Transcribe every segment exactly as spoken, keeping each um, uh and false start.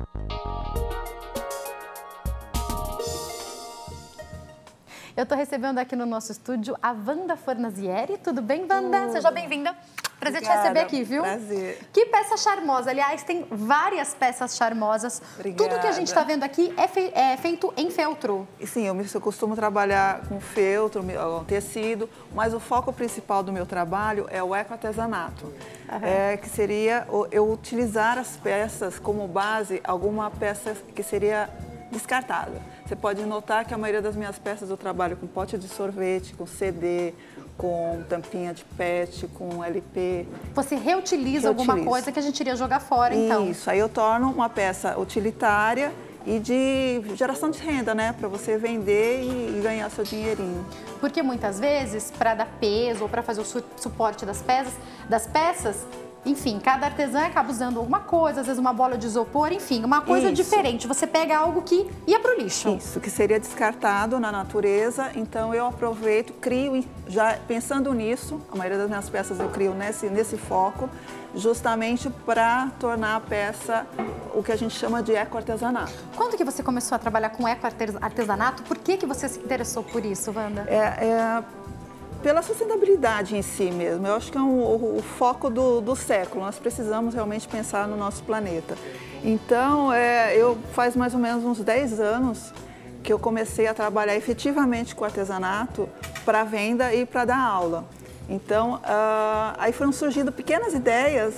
Eu estou recebendo aqui no nosso estúdio a Wanda Fornazieri. Tudo bem, Wanda? Tudo. Seja bem-vinda. Prazer Obrigada, te receber aqui, viu? Prazer. Que peça charmosa. Aliás, tem várias peças charmosas. Obrigada. Tudo que a gente está vendo aqui é, fe é feito em feltro. E sim, eu, me, eu costumo trabalhar com feltro, tecido, mas o foco principal do meu trabalho é o ecoartesanato. Uhum. É, que seria eu utilizar as peças como base, alguma peça que seria descartada. Você pode notar que a maioria das minhas peças eu trabalho com pote de sorvete, com C D, com tampinha de pet, com L P. Você reutiliza alguma coisa que a gente iria jogar fora, então? Isso, aí eu torno uma peça utilitária e de geração de renda, né? Para você vender e ganhar seu dinheirinho. Porque muitas vezes, para dar peso ou para fazer o su suporte das peças, das peças, enfim, cada artesã acaba usando alguma coisa, às vezes uma bola de isopor, enfim, uma coisa Isso. diferente. Você pega algo que ia para o lixo. Isso, que seria descartado na natureza, então eu aproveito, crio, já pensando nisso, a maioria das minhas peças eu crio nesse, nesse foco, justamente para tornar a peça o que a gente chama de ecoartesanato. Quando que você começou a trabalhar com ecoartesanato? Por que que você se interessou por isso, Wanda? É... é... Pela sustentabilidade em si mesmo, eu acho que é um, o, o foco do, do século, nós precisamos realmente pensar no nosso planeta. Então, é, eu faz mais ou menos uns dez anos que eu comecei a trabalhar efetivamente com artesanato para venda e para dar aula. Então, uh, aí foram surgindo pequenas ideias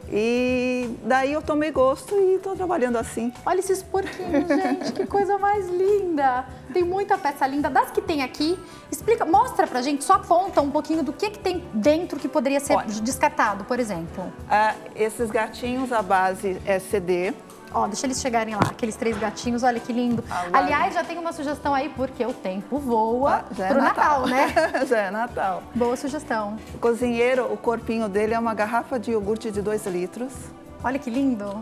e daí eu tomei gosto e estou trabalhando assim. Olha esses porquinhos, gente, que coisa mais linda! Tem muita peça linda. Das que tem aqui, explica, mostra pra gente, só aponta um pouquinho do que, que tem dentro que poderia ser Olha, descartado, por exemplo. Uh, esses gatinhos, a base é C D. Ó, deixa eles chegarem lá, aqueles três gatinhos, olha que lindo. Agora... Aliás, já tem uma sugestão aí, porque o tempo voa ah, já é pro Natal, Natal né? Já é Natal. Boa sugestão. O cozinheiro, o corpinho dele é uma garrafa de iogurte de dois litros. Olha que lindo.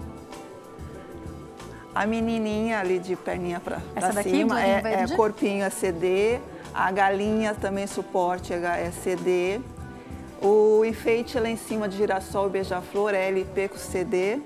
A menininha ali de perninha pra, Essa pra daqui, cima é, é corpinho é C D. A galinha também suporte é C D. O enfeite lá em cima de girassol e beija-flor é L P com C D.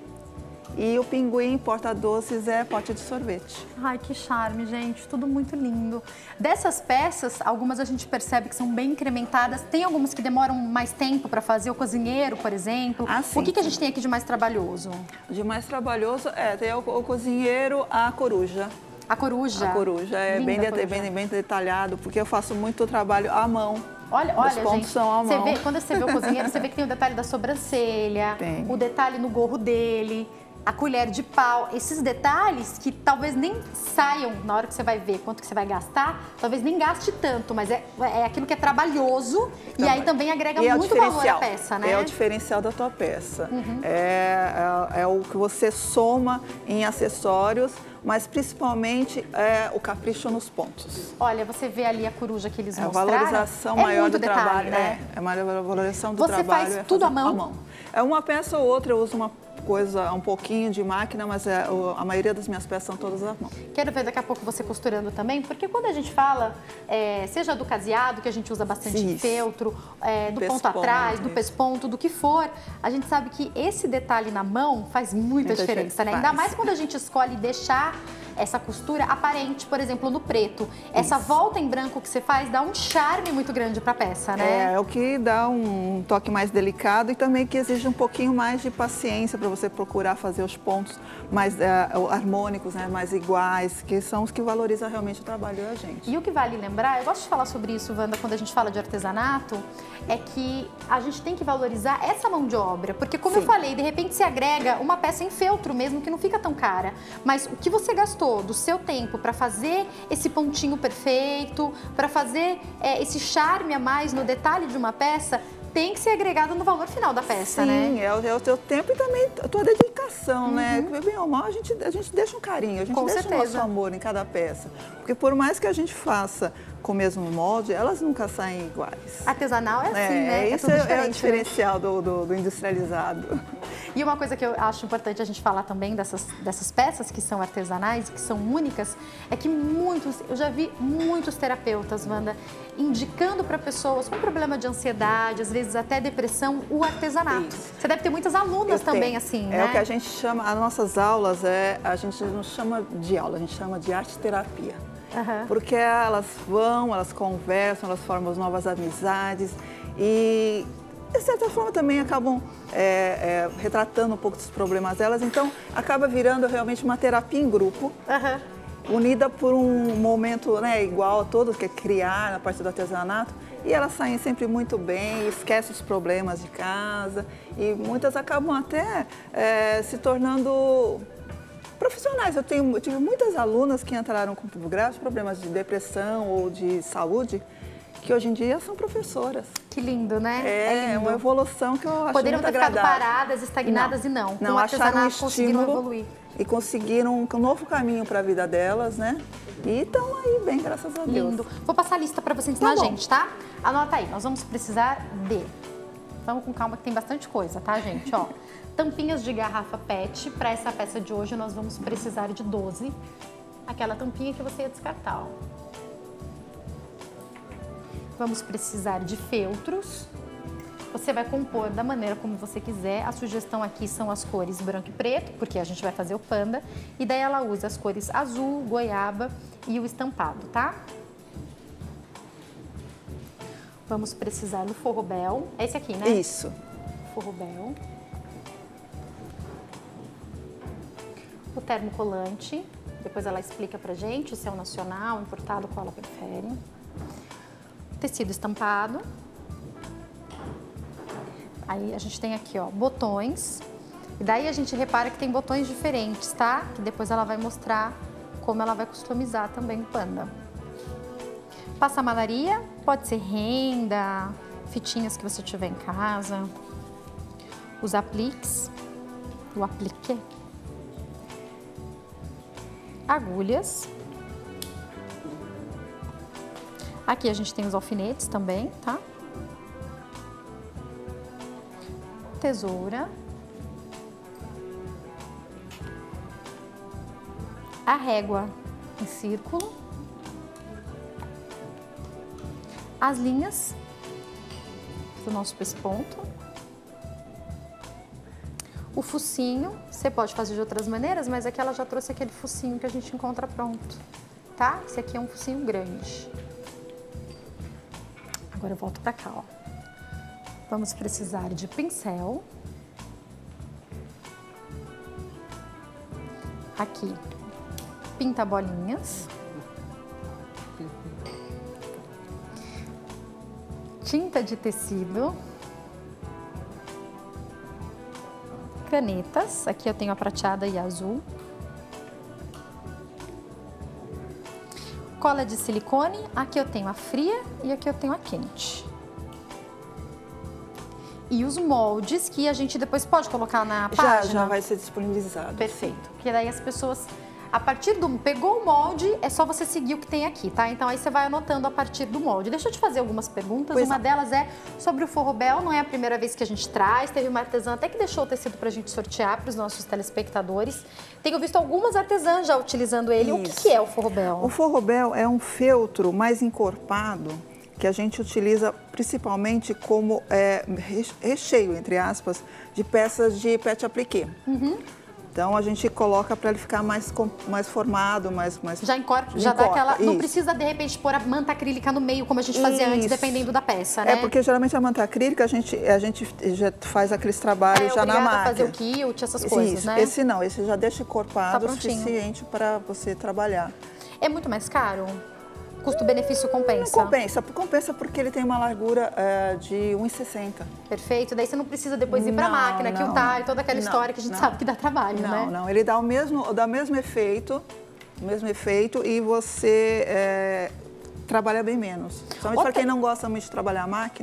E o pinguim porta-doces é pote de sorvete. Ai, que charme, gente. Tudo muito lindo. Dessas peças, algumas a gente percebe que são bem incrementadas. Tem algumas que demoram mais tempo para fazer. O cozinheiro, por exemplo. Ah, sim, o que, que a sim. gente tem aqui de mais trabalhoso? De mais trabalhoso, é, tem o, o cozinheiro, a coruja. A coruja? A coruja é bem, coruja. Bem, bem detalhado, porque eu faço muito trabalho à mão. Olha, olha, gente, são à você mão. vê, quando você vê o cozinheiro, você vê que tem o detalhe da sobrancelha, tem. o detalhe no gorro dele, a colher de pau, esses detalhes que talvez nem saiam na hora que você vai ver quanto que você vai gastar, talvez nem gaste tanto, mas é, é aquilo que é trabalhoso também. E aí também agrega e muito é valor à peça, né? É o diferencial da tua peça. Uhum. É, é, é o que você soma em acessórios, mas principalmente é o capricho nos pontos. Olha, você vê ali a coruja que eles é mostraram. A valorização é maior do detalhe, trabalho, né? É, é uma valorização do você trabalho. Você faz é tudo à mão? à mão? É uma peça ou outra, eu uso uma coisa, um pouquinho de máquina, mas é, a maioria das minhas peças são todas à mão. Quero ver daqui a pouco você costurando também, porque quando a gente fala, é, seja do caseado, que a gente usa bastante Sim. feltro, é, do ponto atrás, do pesponto, do que for, a gente sabe que esse detalhe na mão faz muita, muita diferença, né? Faz. Ainda mais quando a gente escolhe deixar essa costura aparente, por exemplo, no preto. Essa Isso. volta em branco que você faz dá um charme muito grande para a peça, né? É, é o que dá um toque mais delicado e também que exige um pouquinho mais de paciência para você procurar fazer os pontos mais é, harmônicos, né, mais iguais, que são os que valorizam realmente o trabalho da gente. E o que vale lembrar, eu gosto de falar sobre isso, Wanda, quando a gente fala de artesanato, é que a gente tem que valorizar essa mão de obra, porque como Sim. eu falei, de repente se agrega uma peça em feltro mesmo, que não fica tão cara, mas o que você gastou do seu tempo para fazer esse pontinho perfeito, para fazer é, esse charme a mais no detalhe de uma peça, tem que ser agregado no valor final da peça, Sim, né? Sim, é, é o teu tempo e também a tua dedicação, uhum. né? Bem ou mal, a gente, a gente deixa um carinho, a gente Com deixa certeza. o nosso amor em cada peça. Porque por mais que a gente faça com o mesmo molde, elas nunca saem iguais. Artesanal é assim, é, né? Isso é, é o diferencial né? do, do, do industrializado. E uma coisa que eu acho importante a gente falar também dessas, dessas peças que são artesanais, que são únicas, é que muitos, eu já vi muitos terapeutas, Wanda, indicando para pessoas com problema de ansiedade, às vezes até depressão, o artesanato. Isso. Você deve ter muitas alunas eu também tenho. assim, é né? É o que a gente chama, as nossas aulas, é, a gente não chama de aula, a gente chama de arte-terapia. Uhum. Porque elas vão, elas conversam, elas formam novas amizades e, de certa forma, também acabam é, é, retratando um pouco dos problemas delas. Então, acaba virando realmente uma terapia em grupo, uhum. unida por um momento, né, igual a todos, que é criar na parte do artesanato. E elas saem sempre muito bem, esquecem os problemas de casa e muitas acabam até é, se tornando profissionais. Eu, tenho, eu tive muitas alunas que entraram com graves problemas de depressão ou de saúde, que hoje em dia são professoras. Que lindo, né? É, é uma evolução que eu acho Poderiam muito ter agradável. ficado paradas, estagnadas não, e não. Não, com acharam um conseguiram evoluir. E conseguiram um novo caminho para a vida delas, né? E estão aí bem, graças a Deus. Lindo. Vou passar a lista para você ensinar tá a gente, tá? Anota aí, nós vamos precisar de... Vamos com calma que tem bastante coisa, tá, gente? Ó, tampinhas de garrafa pet. Para essa peça de hoje, nós vamos precisar de doze. Aquela tampinha que você ia descartar, ó. Vamos precisar de feltros. Você vai compor da maneira como você quiser. A sugestão aqui são as cores branco e preto, porque a gente vai fazer o panda. E daí ela usa as cores azul, goiaba e o estampado, tá? Vamos precisar do forrobel. É esse aqui, né? Isso. Forrobel. O termocolante. Depois ela explica pra gente se é o nacional, importado, qual ela prefere. Tecido estampado. Aí a gente tem aqui, ó, botões. E daí a gente repara que tem botões diferentes, tá? Que depois ela vai mostrar como ela vai customizar também o panda. Passamanaria, pode ser renda, fitinhas que você tiver em casa. Os apliques, o aplique. Agulhas. Aqui a gente tem os alfinetes também, tá? Tesoura. A régua em círculo. As linhas do nosso pesponto. O focinho, você pode fazer de outras maneiras, mas aqui ela já trouxe aquele focinho que a gente encontra pronto, tá? Esse aqui é um focinho grande. Agora eu volto pra cá, ó. Vamos precisar de pincel. Aqui, pinta bolinhas. Tinta de tecido. Canetas. Aqui eu tenho a prateada e a azul. Cola de silicone. Aqui eu tenho a fria e aqui eu tenho a quente. E os moldes que a gente depois pode colocar na página. Já, já vai ser disponibilizado. Perfeito. Porque daí as pessoas, a partir do... Pegou o molde, é só você seguir o que tem aqui, tá? Então aí você vai anotando a partir do molde. Deixa eu te fazer algumas perguntas. Pois uma não. delas é sobre o forrobel. Não é a primeira vez que a gente traz. Teve uma artesã até que deixou o tecido pra gente sortear para os nossos telespectadores. Tenho visto algumas artesãs já utilizando ele. Isso. O que, que é o forrobel? O forrobel é um feltro mais encorpado que a gente utiliza principalmente como é, recheio, entre aspas, de peças de pet appliqué. Uhum. Então a gente coloca para ele ficar mais, mais formado, mais, mais já encorpa, já encorpa, dá aquela. Isso. Não precisa de repente pôr a manta acrílica no meio como a gente fazia isso. antes, dependendo da peça, né? É porque geralmente a manta acrílica a gente a gente já faz aqueles trabalhos é, já na máquina. A fazer o quilt, essas coisas, isso. né? Esse não, esse já deixa encorpado tá o suficiente para você trabalhar. É muito mais caro? Custo-benefício compensa? Não compensa, compensa porque ele tem uma largura uh, de um e sessenta. Perfeito, daí você não precisa depois ir para a máquina, quiltar e toda aquela não, história que a gente não, sabe que dá trabalho, não, né? Não, não, ele dá o mesmo, dá o mesmo efeito, o mesmo efeito e você é, trabalha bem menos. Somente para quem não gosta muito de trabalhar a máquina,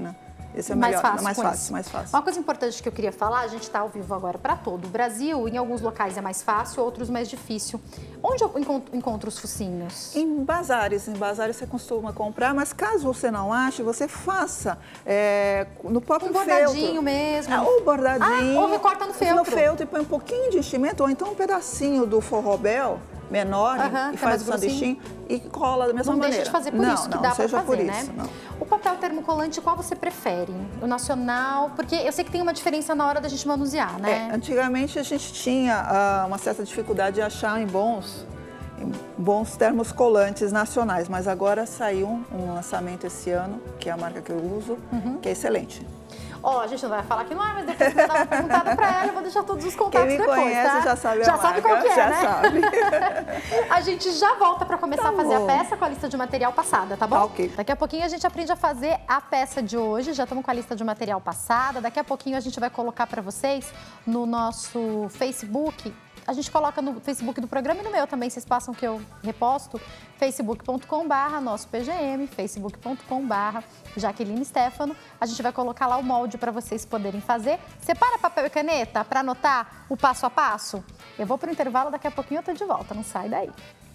Esse é mais melhor, fácil, mais com fácil, isso. mais fácil. Uma coisa importante que eu queria falar, a gente está ao vivo agora para todo o Brasil, em alguns locais é mais fácil, outros mais difícil. Onde eu encontro, encontro os focinhos? Em bazares, em bazares você costuma comprar, mas caso você não ache, você faça é, no próprio um bordadinho feltro. mesmo. Ah, ou bordadinho. Ah, ou recorta no feltro. No feltro e põe um pouquinho de enchimento, ou então um pedacinho do forrobel menor Uhum, e faz o sanduichinho e cola da mesma não maneira. Não deixa de fazer por não, isso, que não, dá para fazer, por né? isso, não. O papel termocolante, qual você prefere? O nacional? Porque eu sei que tem uma diferença na hora da gente manusear, né? É, antigamente a gente tinha uh, uma certa dificuldade de achar em bons, em bons termos colantes nacionais, mas agora saiu um, um lançamento esse ano, que é a marca que eu uso, uhum. que é excelente. Ó, oh, a gente não vai falar que não é, mas depois que eu dar uma perguntada pra ela, eu vou deixar todos os contatos depois. depois, Quem me conhece tá? já sabe a Já marca, sabe qual que é, já né? sabe. A gente já volta pra começar tá a fazer bom. a peça com a lista de material passada, tá bom? Tá, ok. Daqui a pouquinho a gente aprende a fazer a peça de hoje, já estamos com a lista de material passada. Daqui a pouquinho a gente vai colocar pra vocês no nosso Facebook. A gente coloca no Facebook do programa e no meu também, vocês passam que eu reposto, facebook ponto com barra nosso P G M, facebook ponto com barra Jaqueline Stefano. A gente vai colocar lá o molde para vocês poderem fazer. Separa papel e caneta para anotar o passo a passo. Eu vou para o intervalo, daqui a pouquinho eu tô de volta, não sai daí.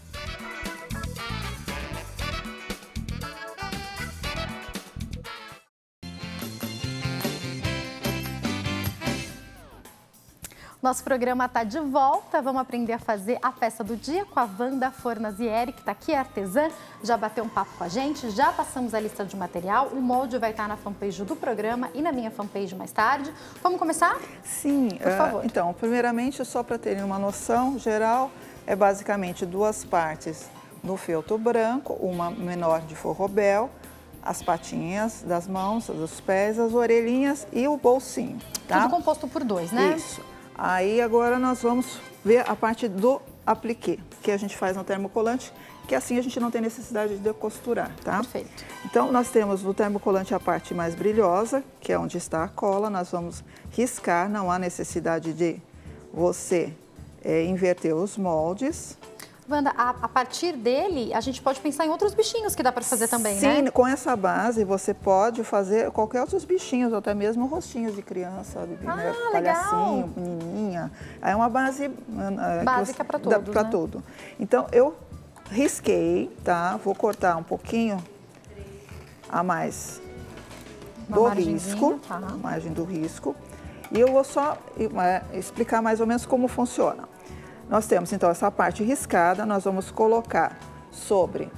Nosso programa está de volta, vamos aprender a fazer a peça do dia com a Wanda Fornazieri, que está aqui, é artesã, já bateu um papo com a gente, já passamos a lista de material, o molde vai estar na fanpage do programa e na minha fanpage mais tarde. Vamos começar? Sim, por favor. Uh, então, primeiramente, só para terem uma noção geral, é basicamente duas partes no feltro branco, uma menor de forrobel, as patinhas das mãos, dos pés, as orelhinhas e o bolsinho, tá? Tudo composto por dois, né? Isso. Aí agora nós vamos ver a parte do apliqué, que a gente faz no termocolante, que assim a gente não tem necessidade de decosturar, tá? Perfeito. Então nós temos no termocolante a parte mais brilhosa, que é onde está a cola, nós vamos riscar, não há necessidade de você é, inverter os moldes. Wanda, a, a partir dele, a gente pode pensar em outros bichinhos que dá para fazer também, Sim, né? Sim, com essa base você pode fazer qualquer outros bichinhos, até mesmo rostinhos de criança, ah, né? Legal. Palhacinho, menininha. É uma base básica para todos, para né? tudo. Então eu risquei, tá? Vou cortar um pouquinho a mais uma do risco, tá. a margem do risco, e eu vou só é, explicar mais ou menos como funciona. Nós temos, então, essa parte riscada, nós vamos colocar sobre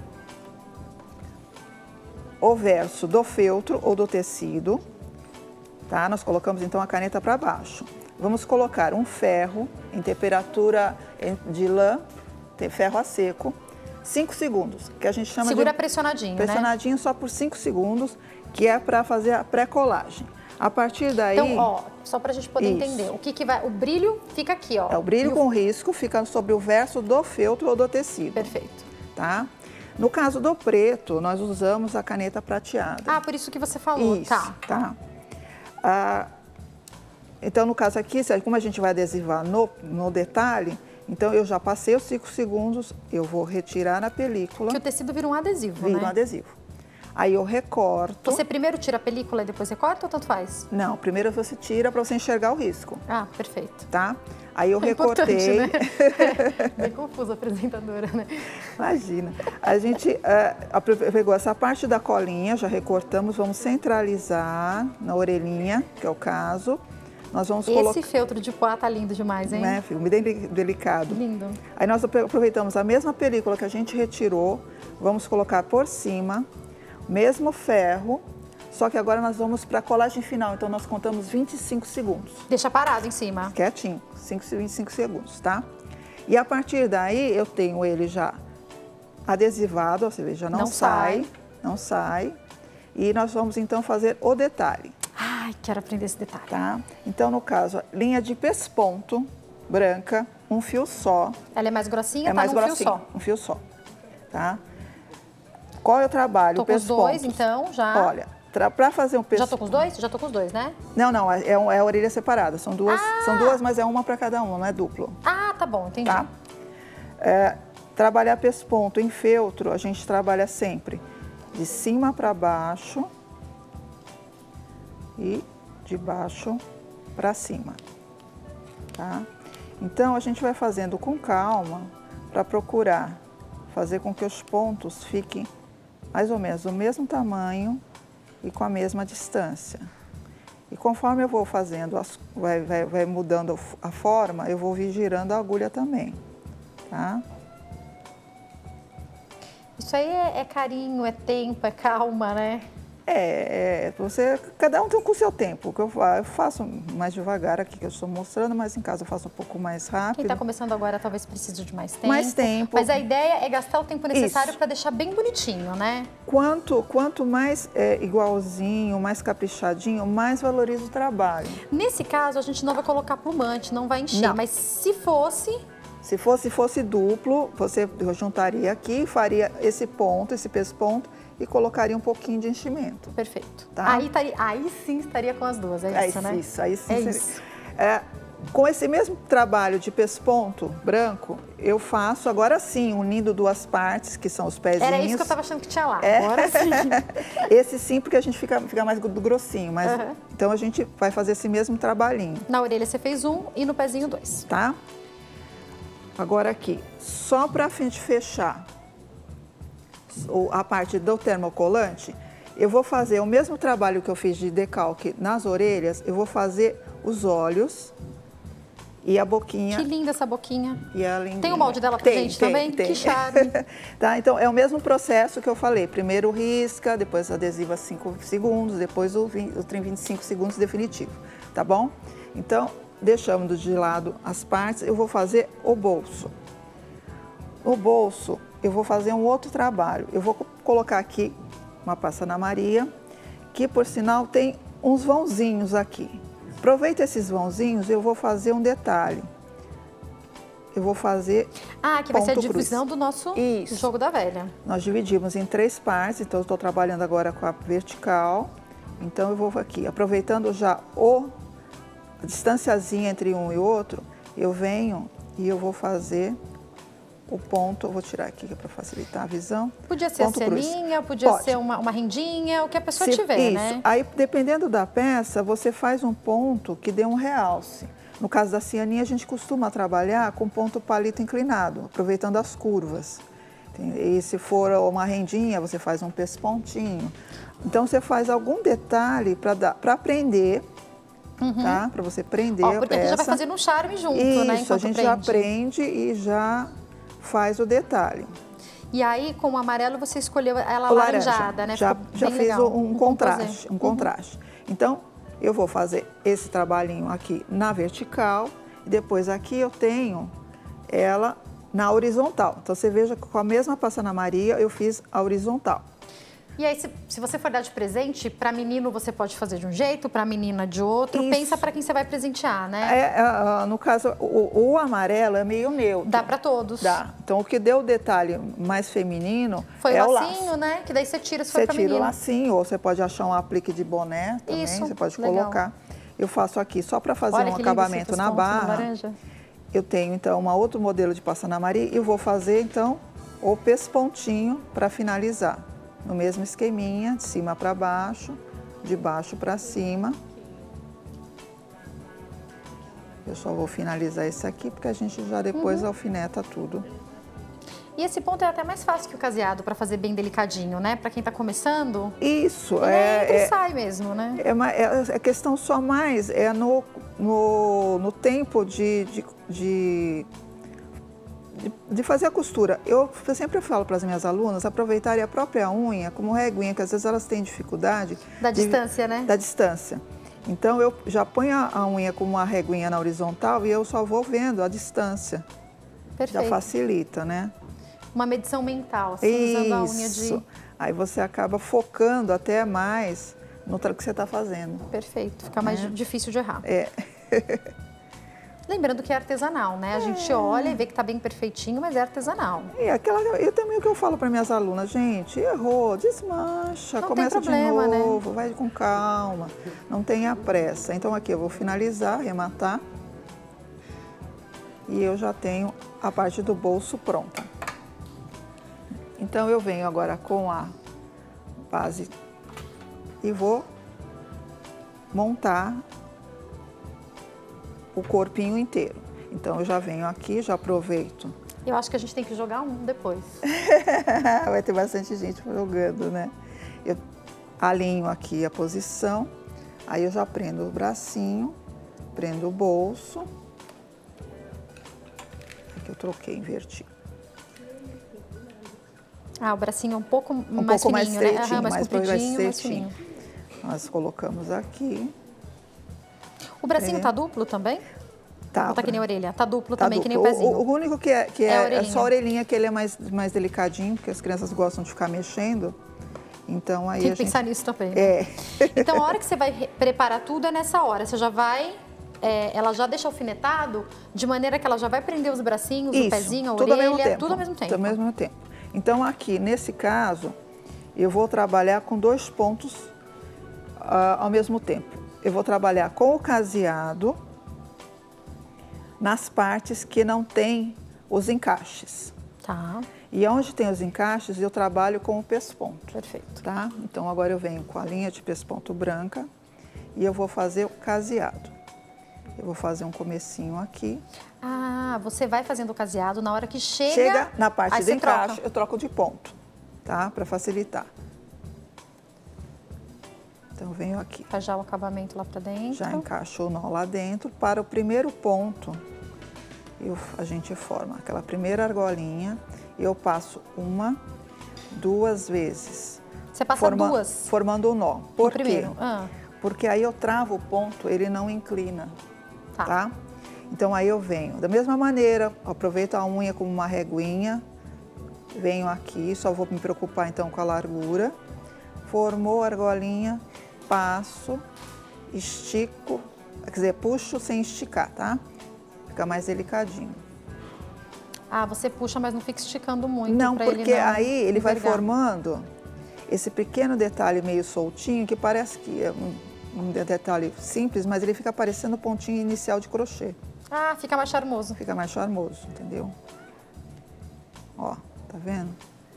o verso do feltro ou do tecido, tá? Nós colocamos, então, a caneta para baixo. Vamos colocar um ferro em temperatura de lã, ferro a seco, cinco segundos, que a gente chama Segura de... pressionadinho, pressionadinho, né? Só por cinco segundos, que é para fazer a pré-colagem. A partir daí... Então, ó, só para a gente poder isso. entender, o que que vai... O brilho fica aqui, ó. É, o brilho com o... risco fica sobre o verso do feltro ou do tecido. Perfeito. Tá? No caso do preto, nós usamos a caneta prateada. Ah, por isso que você falou, isso, tá. tá. Ah, então, no caso aqui, como a gente vai adesivar no, no detalhe, então eu já passei os cinco segundos, eu vou retirar a película. Que o tecido vira um adesivo, vira né? Vira um adesivo. Aí eu recorto. Você primeiro tira a película e depois recorta ou tanto faz? Não, primeiro você tira para você enxergar o risco. Ah, perfeito. Tá? Aí eu é recortei. Né? Bem confusa a apresentadora, né? Imagina. A gente uh, pegou essa parte da colinha, já recortamos, vamos centralizar na orelhinha, que é o caso. Nós vamos colocar... Esse feltro de poá tá lindo demais, hein? Né, filme bem delicado. Lindo. Aí nós aproveitamos a mesma película que a gente retirou, vamos colocar por cima, mesmo ferro, só que agora nós vamos para a colagem final, então nós contamos vinte e cinco segundos. Deixa parado em cima. Quietinho, vinte e cinco segundos, tá? E a partir daí eu tenho ele já adesivado, ou seja, não, não sai, sai, não sai. E nós vamos então fazer o detalhe. Ai, quero aprender esse detalhe. Tá? Então, no caso, linha de pesponto branca, um fio só. Ela é mais grossinha, é tá mais num grossinho, fio só. Um fio só, tá? Qual é o trabalho? Tô com os dois, então, já. Olha, para fazer um pesponto... Já tô com os dois? Já tô com os dois, né? Não, não, é, é a orelha separada. São duas, ah. são duas, mas é uma para cada um, não é duplo. Ah, tá bom, entendi. Tá? É, trabalhar pesponto em feltro, a gente trabalha sempre de cima para baixo, e de baixo para cima, tá? Então, a gente vai fazendo com calma para procurar fazer com que os pontos fiquem mais ou menos do mesmo tamanho e com a mesma distância. E conforme eu vou fazendo, as, vai, vai, vai mudando a forma, eu vou vir girando a agulha também, tá? Isso aí é, é carinho, é tempo, é calma, né? É, é, você, cada um tem com o seu tempo. O que eu, eu faço mais devagar aqui, que eu estou mostrando, mas em casa eu faço um pouco mais rápido. Quem está começando agora talvez precise de mais tempo. Mais tempo. Mas a ideia é gastar o tempo necessário para deixar bem bonitinho, né? Quanto, quanto mais é, igualzinho, mais caprichadinho, mais valoriza o trabalho. Nesse caso, a gente não vai colocar plumante, não vai encher. Não. Mas se fosse... Se fosse, fosse duplo, você juntaria aqui, faria esse ponto, esse pesponto, e colocaria um pouquinho de enchimento. Perfeito. Tá? Aí, taria, aí sim estaria com as duas, é isso, aí, né? Isso, aí sim é seria. isso. É, com esse mesmo trabalho de pesponto branco, eu faço agora sim, unindo duas partes, que são os pezinhos. Era isso que eu estava achando que tinha lá, é. agora sim. Esse sim, porque a gente fica, fica mais grossinho, mas uhum. Então a gente vai fazer esse mesmo trabalhinho. Na orelha você fez um e no pezinho dois. Tá? Agora aqui, só para a gente fechar a parte do termocolante, eu vou fazer o mesmo trabalho que eu fiz de decalque nas orelhas, eu vou fazer os olhos e a boquinha. Que linda essa boquinha. E a linguinha. Tem o molde dela pra tem, gente tem, também? Tem. Que charme. Tá, então é o mesmo processo que eu falei. Primeiro risca, depois adesiva cinco segundos, depois o, o trem vinte e cinco segundos definitivo, tá bom? Então, deixamos de lado as partes, eu vou fazer o bolso. O bolso, eu vou fazer um outro trabalho. Eu vou colocar aqui uma pasta Ana Maria, que por sinal tem uns vãozinhos aqui. Aproveita esses vãozinhos, eu vou fazer um detalhe. Eu vou fazer Ah, que vai ser a ponto divisão cruz. do nosso Isso. jogo da velha. Nós dividimos em três partes, então eu estou trabalhando agora com a vertical. Então eu vou aqui, aproveitando já o, a distanciazinha entre um e outro, eu venho e eu vou fazer o ponto, eu vou tirar aqui para facilitar a visão. Podia ser ponto a cianinha, podia Pode. ser uma, uma rendinha, o que a pessoa Se, tiver, isso. né? Aí, dependendo da peça, você faz um ponto que dê um realce. No caso da cianinha, a gente costuma trabalhar com ponto palito inclinado, aproveitando as curvas. E se for uma rendinha, você faz um pespontinho. Então, você faz algum detalhe para prender, uhum. tá? Para você prender Ó, a porque peça. já vai fazendo um charme junto, isso, né? Isso, a gente prende. já prende e já faz o detalhe. E aí, com o amarelo, você escolheu ela o laranjada, laranja. né? Já, já fez legal. um, um contraste, um uhum. contraste. Então, eu vou fazer esse trabalhinho aqui na vertical e depois aqui eu tenho ela na horizontal. Então, você veja que com a mesma pasta Ana Maria, eu fiz a horizontal. E aí, se, se você for dar de presente, para menino você pode fazer de um jeito, para menina de outro. Isso. Pensa para quem você vai presentear, né? É, é, no caso, o, o amarelo é meio neutro. Dá para todos. Dá. Então, o que deu o detalhe mais feminino Foi é o o lacinho, laço. né? Que daí você tira se for para menino. Você tira o lacinho, ou você pode achar um aplique de boné também, Isso, você pode legal. colocar. Eu faço aqui só para fazer Olha um acabamento na barra. laranja. Eu tenho, então, um outro modelo de pasta Ana Maria e vou fazer, então, o pespontinho para finalizar. No mesmo esqueminha, de cima para baixo, de baixo para cima. Eu só vou finalizar esse aqui, porque a gente já depois uhum. alfineta tudo. E esse ponto é até mais fácil que o caseado para fazer bem delicadinho, né? Para quem está começando. Isso. Ele é, entra e é, sai mesmo, né? É, uma, é a questão só mais é no, no, no tempo de, de, de, de fazer a costura. Eu sempre falo para as minhas alunas aproveitarem a própria unha como reguinha, que às vezes elas têm dificuldade. Da de, distância, né? Da distância. Então, eu já ponho a unha como uma reguinha na horizontal e eu só vou vendo a distância. Perfeito. Já facilita, né? Uma medição mental, assim, Isso. usando a unha de... Aí você acaba focando até mais no que você está fazendo. Perfeito. Fica mais é. difícil de errar. É. Lembrando que é artesanal, né? A gente é. olha e vê que tá bem perfeitinho, mas é artesanal. E aquela, eu também o que eu falo para minhas alunas, gente, errou, desmancha, não começa tem problema, de novo, né? vai com calma, não tenha pressa. Então aqui eu vou finalizar, rematar. E eu já tenho a parte do bolso pronta. Então eu venho agora com a base e vou montar o corpinho inteiro. Então, eu já venho aqui, já aproveito. Eu acho que a gente tem que jogar um depois. Vai ter bastante gente jogando, né? Eu alinho aqui a posição, aí eu já prendo o bracinho, prendo o bolso. Aqui eu troquei, inverti. Ah, o bracinho é um pouco um mais pouco fininho, mais né? estreitinho, Aham, mais mais compridinho, mais estreitinho. fininho. Nós colocamos aqui. O bracinho É. tá duplo também? Tá. Ou tá que nem a orelha? Tá duplo Tá também, duplo. que nem o pezinho. O, o único que é, que É a é, é orelhinha. só a orelhinha, que ele é mais, mais delicadinho, porque as crianças gostam de ficar mexendo. Então aí Tem a que pensar gente... nisso também. Né? É. Então, a hora que você vai re- preparar tudo é nessa hora. Você já vai... é, ela já deixa alfinetado, de maneira que ela já vai prender os bracinhos, Isso, o pezinho, a tudo orelha, ao mesmo tempo, tudo ao mesmo tempo. Tudo ao mesmo tempo. Então aqui, nesse caso, eu vou trabalhar com dois pontos uh, ao mesmo tempo. Eu vou trabalhar com o caseado nas partes que não tem os encaixes. Tá, E onde tem os encaixes, eu trabalho com o pesponto. perfeito. Tá? Então agora eu venho com a linha de pesponto branca e eu vou fazer o caseado. Eu vou fazer um comecinho aqui. Ah, você vai fazendo o caseado na hora que chega... Chega na parte aí do você encaixe, troca. eu troco de ponto, tá? Para facilitar. Então, eu venho aqui. Faz já o acabamento lá pra dentro. Já encaixo o nó lá dentro. Para o primeiro ponto, eu, a gente forma aquela primeira argolinha. Eu passo uma, duas vezes. Você passa forma- duas? Formando o nó. Por quê? primeiro. Ah, Porque aí eu travo o ponto, ele não inclina, tá. tá? Então aí eu venho, da mesma maneira, aproveito a unha como uma reguinha, venho aqui, só vou me preocupar então com a largura, formou a argolinha, passo, estico, quer dizer, puxo sem esticar, tá? Fica mais delicadinho. Ah, você puxa, mas não fica esticando muito. Não, pra porque ele não aí ele vai envergar. formando esse pequeno detalhe meio soltinho, que parece que é um, um detalhe simples, mas ele fica parecendo o pontinho inicial de crochê. Ah, fica mais charmoso. Fica mais charmoso, entendeu? Ó, tá vendo?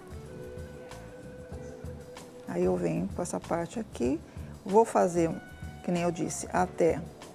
Aí eu venho com essa parte aqui, vou fazer, que nem eu disse, até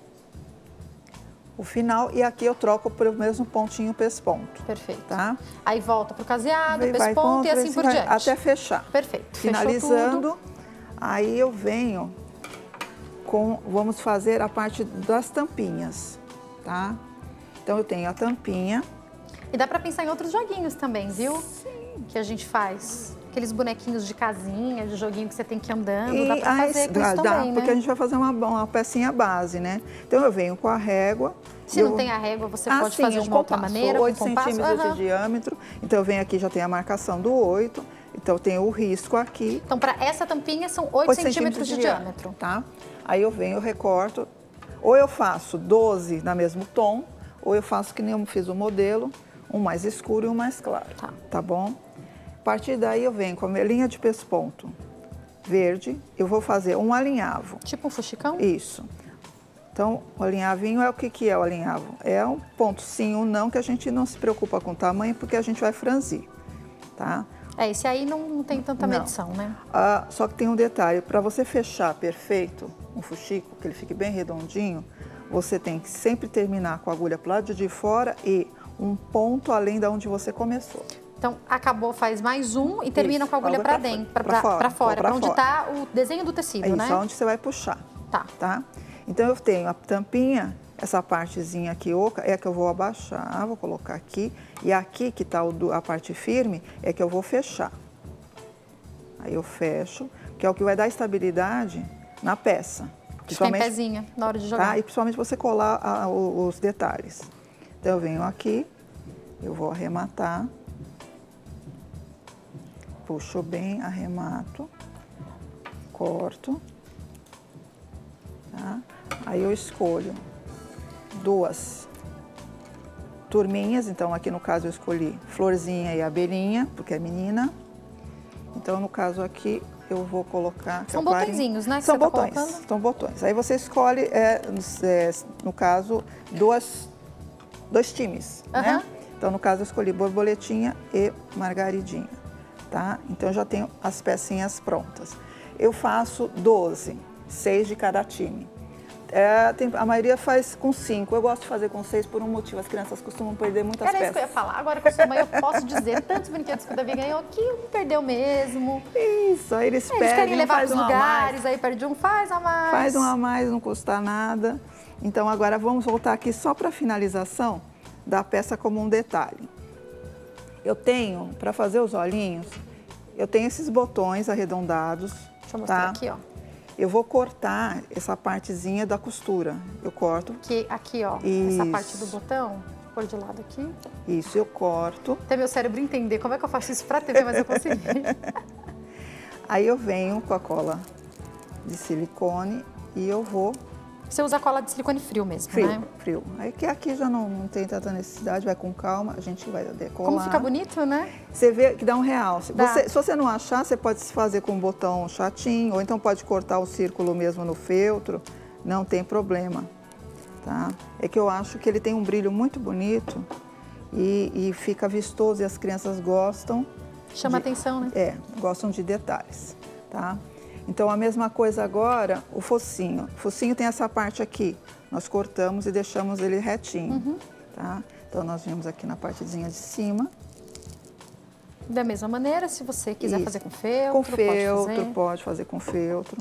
o final, e aqui eu troco pelo mesmo pontinho pesponto, Perfeito. tá? Aí volta pro caseado, Aí vai pesponto ponto, e assim vai por vai- diante. Até fechar. Perfeito. Fechou Finalizando, tudo. aí eu venho com, vamos fazer a parte das tampinhas, tá? Então eu tenho a tampinha. E dá pra pensar em outros joguinhos também, viu? Sim. Que a gente faz. Aqueles bonequinhos de casinha, de joguinho que você tem que ir andando. Dá pra ah, fazer esse- com isso dá, também, porque né? a gente vai fazer uma, uma pecinha base, né? Então eu venho com a régua. Se eu- não tem a régua, você Ah, pode sim, fazer um de uma outra compasso, maneira, oito com compasso. centímetros Aham. de diâmetro. Então eu venho aqui, já tem a marcação do oito. Então eu tenho o risco aqui. Então, para essa tampinha, são oito oito centímetros de diâmetro. Tá? Aí eu venho, eu recorto. Ou eu faço doze na mesmo tom, ou eu faço que nem eu fiz o modelo, um mais escuro e um mais claro. Tá. Tá bom? A partir daí eu venho com a minha linha de pesponto verde, eu vou fazer um alinhavo. Tipo um fuxicão? Isso. Então, o alinhavinho é o que, que é o alinhavo? É um ponto sim, um não, que a gente não se preocupa com o tamanho, porque a gente vai franzir, tá? É, esse aí não, não tem tanta Não. medição, né? Ah, só que tem um detalhe, para você fechar perfeito um fuxico, que ele fique bem redondinho, você tem que sempre terminar com a agulha pro lado de fora e um ponto além da onde você começou. Então, acabou, faz mais um e termina Isso, com a agulha agulha para pra dentro, fora, para pra fora, para fora, pra para onde fora. está o desenho do tecido, É isso, né? onde você vai puxar, Tá. tá? Então, eu tenho a tampinha, essa partezinha aqui oca, é a que eu vou abaixar, vou colocar aqui. E aqui, que está a parte firme, é que eu vou fechar. Aí eu fecho, que é o que vai dar estabilidade na peça. Fica em pezinha na hora de jogar. Tá? E principalmente você colar a, o- os detalhes. Então, eu venho aqui, eu vou arrematar. Puxo bem, arremato. Corto. Tá? Aí eu escolho duas turminhas. Então, aqui no caso eu escolhi florzinha e abelhinha, porque é menina. Então, no caso aqui, eu vou colocar... São que é o botõezinhos, né, que São você tá botões, colocando? são botões. Aí você escolhe, é, é, no caso, duas, dois times, né? Aham. Então, no caso, eu escolhi borboletinha e margaridinha, tá? Então, eu já tenho as pecinhas prontas. Eu faço doze, seis de cada time. É, tem, a maioria faz com cinco. Eu gosto de fazer com seis por um motivo. As crianças costumam perder muitas Era peças. isso que eu ia falar. Agora que eu sou mãe, eu posso dizer tantos brinquedos que o Davi ganhou que um perdeu mesmo. Isso, aí eles, Eles pedem, querem levar para os um lugares, aí perde um, faz a mais. Faz um a mais, não custa nada. Então agora vamos voltar aqui só para a finalização da peça como um detalhe. Eu tenho, para fazer os olhinhos, eu tenho esses botões arredondados. Deixa eu mostrar tá? aqui, ó. Eu vou cortar essa partezinha da costura. Eu corto. Aqui, aqui ó, Isso. essa parte do botão, vou pôr de lado aqui. Isso, eu corto. Até meu cérebro entender como é que eu faço isso pra T V, mas eu consegui. Aí eu venho com a cola de silicone e eu vou... Você usa cola de silicone frio mesmo, Frio, né? frio. Aí que aqui já não, não tem tanta necessidade, vai com calma, a gente vai decolar. Como fica bonito, né? Você vê que dá um realce. Dá. Você, se você não achar, você pode fazer com um botão chatinho, ou então pode cortar o círculo mesmo no feltro, não tem problema, tá? É que eu acho que ele tem um brilho muito bonito e, e fica vistoso e as crianças gostam. Chama de, atenção, né? É, gostam de detalhes, tá? Então, a mesma coisa agora, o focinho. O focinho tem essa parte aqui. Nós cortamos e deixamos ele retinho, Uhum. tá? Então, nós vimos aqui na partezinha de cima. Da mesma maneira, se você quiser Isso. fazer com feltro, Com feltro, pode fazer. pode fazer com feltro.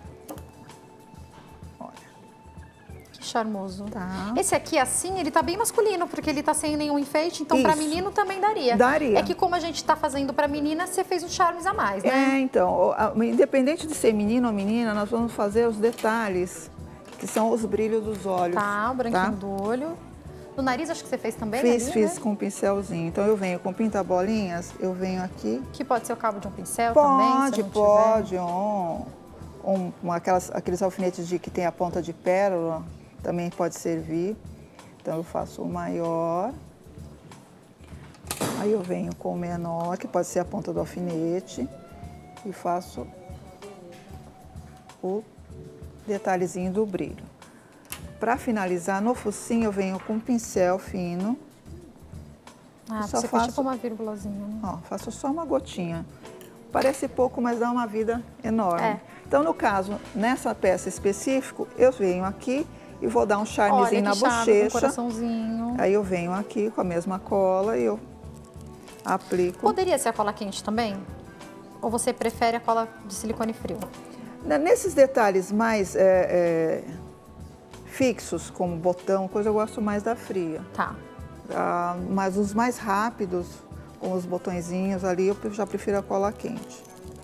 Olha. Que charmoso. Tá. Esse aqui, assim, ele tá bem masculino, porque ele tá sem nenhum enfeite, então pra Isso. menino também daria. Daria. É que como a gente tá fazendo pra menina, você fez uns charmes a mais, né? É, então, a- independente de ser menino ou menina, nós vamos fazer os detalhes, que são os brilhos dos olhos. Tá, o branquinho tá? do olho. No nariz, acho que você fez também, Fiz, ali, fiz né? com um pincelzinho. Então, eu venho com pinta-bolinhas, eu venho aqui. Que pode ser o cabo de um pincel também, Pode, se não pode. Um, um, um, aquelas, aqueles alfinetes de, que tem a ponta de pérola, também pode servir. Então, eu faço o maior. Aí eu venho com o menor, que pode ser a ponta do alfinete. E faço o detalhezinho do brilho. Para finalizar, no focinho eu venho com um pincel fino. Ah, só você faço- fez tipo uma vírgulazinha, né? Ó, faço só uma gotinha. Parece pouco, mas dá uma vida enorme. É. Então, no caso, nessa peça específica, eu venho aqui e vou dar um Olha charmezinho que na charme, com bochecha. coraçãozinho. Aí eu venho aqui com a mesma cola e eu aplico. Poderia ser a cola quente também? Ou você prefere a cola de silicone frio? N- Nesses detalhes mais é, é, fixos, como botão, coisa, eu gosto mais da fria. Tá. Ah, mas os mais rápidos, com os botõezinhos ali, eu já prefiro a cola quente.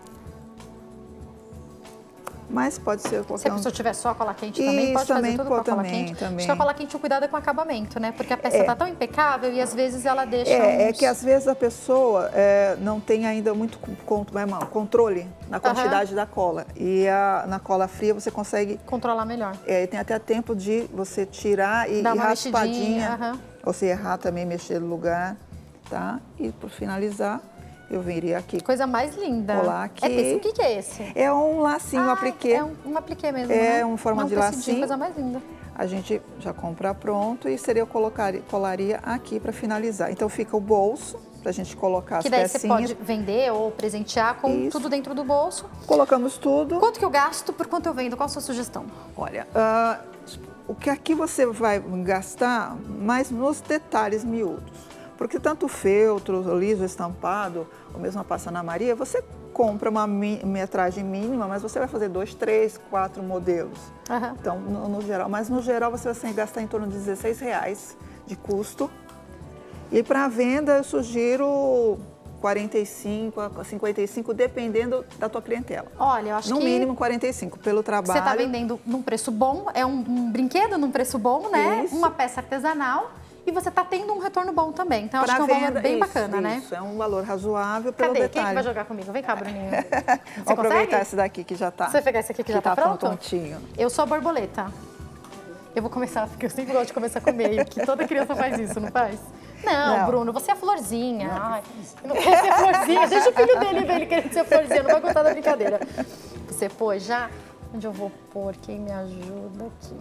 Mas pode ser Se a qualquer um. pessoa tiver só a cola quente também, Isso, pode fazer também tudo com a pode, cola também, quente. também. Acho que a cola quente o cuidado é com o acabamento, né? Porque a peça É. tá tão impecável e às vezes ela deixa É, é uns- que às vezes a pessoa é, não tem ainda muito con- con- é, controle na quantidade da cola. E a- na cola fria você consegue, controlar melhor. é, tem até tempo de você tirar e, Dá e uma raspadinha. mexidinha, aham. Ou se errar também, mexer no lugar, tá? E por finalizar, eu viria aqui. Coisa mais linda. Colar aqui. É esse, o que, que é esse? É um lacinho, um Ah, apliquê. É um, um apliquê mesmo, É, né? um forma Não, de tecidinho, lacinho. Coisa mais linda. A gente já compra pronto e seria eu colocar, colaria aqui para finalizar. Então fica o bolso para a gente colocar Que as daí você pecinhas. pode vender ou presentear com Isso. tudo dentro do bolso. Colocamos tudo. Quanto que eu gasto, por quanto eu vendo? Qual a sua sugestão? Olha, ah, o que aqui você vai gastar, mais nos detalhes miúdos. Porque tanto o feltro, o liso estampado, ou mesmo a pasta Ana Maria, você compra uma mi- metragem mínima, mas você vai fazer dois, três, quatro modelos. Aham. Então, no, no geral, mas no geral você vai gastar em torno de dezesseis reais de custo. E para venda eu sugiro quarenta e cinco a cinquenta e cinco, dependendo da tua clientela. Olha, eu acho No que mínimo quarenta e cinco, pelo trabalho. você está vendendo num preço bom, é um, um brinquedo num preço bom, né? Isso. Uma peça artesanal e você está tendo um retorno bom também. Então, acho Pra que é um valor venda, bem isso, bacana, né? Isso, é um valor razoável pelo Cadê? Quem é que detalhe. vai jogar comigo? Vem cá, Bruninho. Você Vou aproveitar consegue? esse daqui que já está. Você vai pegar esse aqui que, já está tá pronto? prontinho. Eu sou a borboleta. Eu vou começar, porque eu sempre gosto de começar com meio, que toda criança faz isso, não faz? Não, Não. Bruno, você é a florzinha. Ai, eu não quero ser florzinha. Deixa o filho dele ver ele querendo ser florzinha, não vai contar da brincadeira. Você pôs já? Onde eu vou pôr? Quem me ajuda aqui?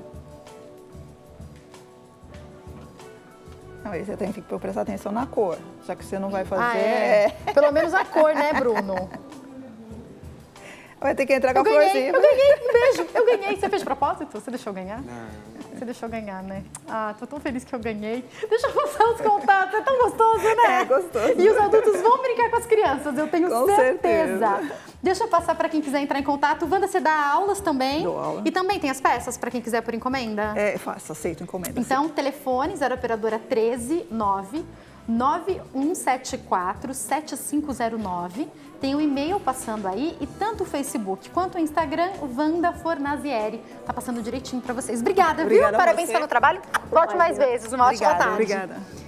Não, aí você tem que prestar atenção na cor, já que você não vai fazer. Ah, é. Pelo menos a cor, né, Bruno? Vai ter que entrar com eu a ganhei, florzinha. Eu ganhei, um beijo, eu ganhei. Você fez de propósito? Você deixou ganhar? Não. Você deixou ganhar, né? Ah, tô tão feliz que eu ganhei. Deixa eu passar os contatos, é tão gostoso, né? É gostoso. E os adultos vão brincar com as crianças, eu tenho Com certeza. certeza. Deixa eu passar para quem quiser entrar em contato. Wanda, você dá aulas também? Dou aula. E também tem as peças para quem quiser por encomenda? É, faço, aceito encomenda. Então, sim. telefone zero operadora treze nove nove um sete quatro sete cinco zero nove. Tem o e-mail passando aí e tanto o Facebook quanto o Instagram, Wanda Fornazieri. Tá passando direitinho para vocês. Obrigada, Obrigada viu? a Parabéns você. pelo trabalho. Volte mais vezes. Uma ótima Obrigada, tarde. obrigada.